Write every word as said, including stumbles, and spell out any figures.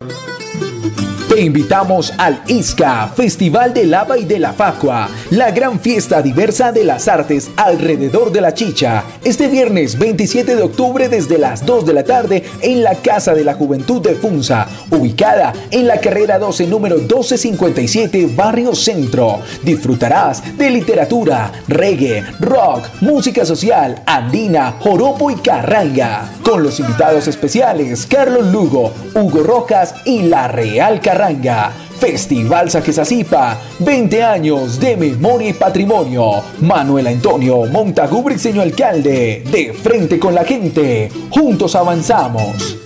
Te invitamos al ISCA, Festival del Lava y de la Facua, la gran fiesta diversa de las artes alrededor de la chicha. Este viernes veintisiete de octubre desde las dos de la tarde en la Casa de la Juventud de Funza, ubicada en la carrera doce, número doce cincuenta y siete, Barrio Centro. Disfrutarás de literatura, reggae, rock, música social, andina, joropo y carranga. Con los invitados especiales Carlos Lugo, Hugo Rojas y La Real Carranga. Festival Saquesazipa, veinte años de memoria y patrimonio. Manuel Antonio Montagú Briceño, alcalde. De frente con la gente, juntos avanzamos.